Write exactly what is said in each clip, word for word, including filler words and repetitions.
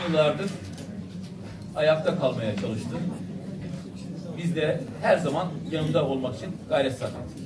yıllardır ayakta kalmaya çalıştı. Biz de her zaman yanında olmak için gayret sarf ettik.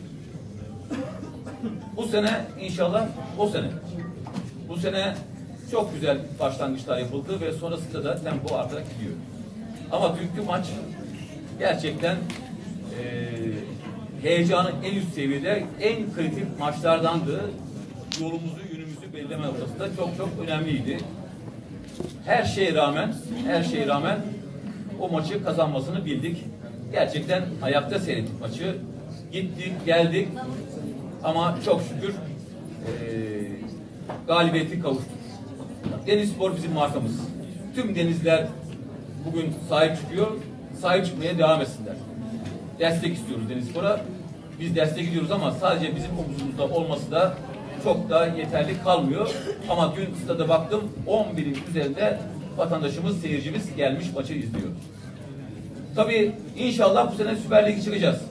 Bu sene inşallah o sene. Bu sene çok güzel başlangıçlar yapıldı ve sonrasında da tempo artarak gidiyor. Ama dünkü maç gerçekten e, heyecanın en üst seviyede, en kritik maçlardandı. Yolumuzu, yönümüzü belirleme noktasında çok çok önemliydi. Her şeye rağmen, her şeye rağmen o maçı kazanmasını bildik. Gerçekten ayakta seyrettik maçı. Gittik, geldik ama çok şükür e, galibiyeti kavuştuk. Denizspor bizim markamız. Tüm denizler bugün sahip çıkıyor, sahip çıkmaya devam etsinler. Destek istiyoruz Denizspor'a. Biz destek ediyoruz ama sadece bizim omuzumuzda olması da çok da yeterli kalmıyor. Ama dün stada baktım, on birin üzerinde vatandaşımız, seyircimiz gelmiş maçı izliyor. Tabii inşallah bu sene Süper Lig'e çıkacağız.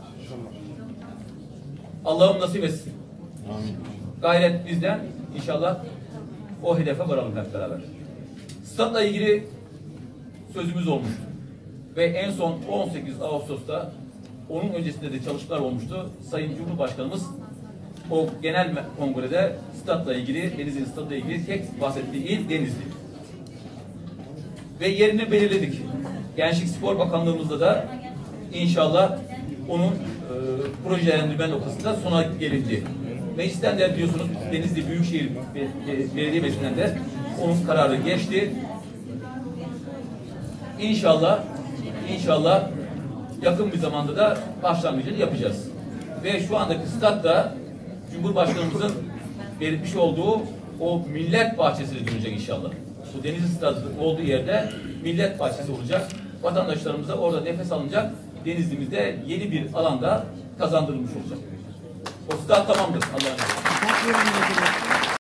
Allah'ım nasip etsin. Amin. Gayret bizden. İnşallah o hedefe varalım hep beraber. Statla ilgili sözümüz olmuştu. Ve en son on sekiz Ağustos'ta, onun öncesinde de çalışmalar olmuştu. Sayın Cumhurbaşkanımız o genel kongrede statla ilgili, Denizli statla ilgili tek bahsettiği il Denizli. Ve yerini belirledik. Gençlik Spor Bakanlığımızda da inşallah onun e, projelendirme noktasında sona gelindi. Meclisten de biliyorsunuz Denizli Büyükşehir Belediye Meclisi'nden de onun kararı geçti. İnşallah, inşallah yakın bir zamanda da başlangıcını yapacağız. Ve şu andaki statta Cumhurbaşkanımızın belirtmiş olduğu o millet bahçesine dönecek inşallah. Bu Denizli stadı olduğu yerde millet bahçesi olacak. Vatandaşlarımıza orada nefes alınacak. Denizli'mizde yeni bir alanda kazandırılmış olacak. O stat tamamdır. Allah'a emanet olun.